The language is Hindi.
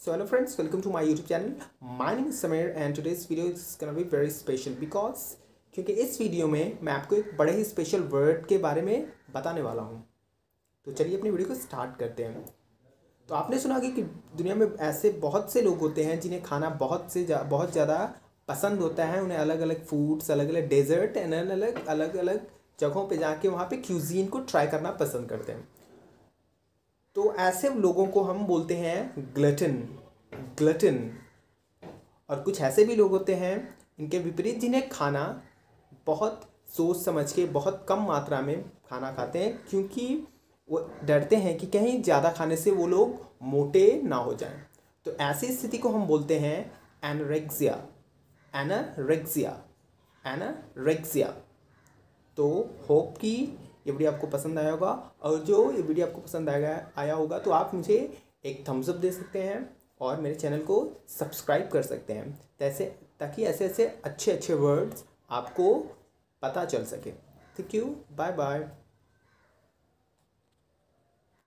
So hello friends, welcome to my YouTube channel. My name is Samir and today's video is gonna be very special because क्योंकि इस वीडियो में मैं आपको एक बड़े ही स्पेशल वर्ड के बारे में बताने वाला हूँ। तो चलिए अपनी वीडियो को स्टार्ट करते हैं। तो आपने सुना कि दुनिया में ऐसे बहुत से लोग होते हैं जिन्हें खाना बहुत ज़्यादा पसंद होता है। उन्हें अलग अलग फूड्स, अलग अलग डेजर्ट एंड अलग अलग जगहों पे जाके वहाँ पे क्यूजीन को ट्राई करना पसंद करते हैं। तो ऐसे लोगों को हम बोलते हैं ग्लटन। और कुछ ऐसे भी लोग होते हैं इनके विपरीत जिन्हें खाना बहुत सोच समझ के बहुत कम मात्रा में खाना खाते हैं, क्योंकि वो डरते हैं कि कहीं ज़्यादा खाने से वो लोग मोटे ना हो जाएं। तो ऐसी स्थिति को हम बोलते हैं एनोरेक्सिया। तो होप कि ये वीडियो आपको पसंद आया होगा, और जो ये वीडियो आपको पसंद आया होगा तो आप मुझे एक थम्स अप दे सकते हैं और मेरे चैनल को सब्सक्राइब कर सकते हैं ताकि ऐसे अच्छे वर्ड्स आपको पता चल सके। Thank you, bye bye.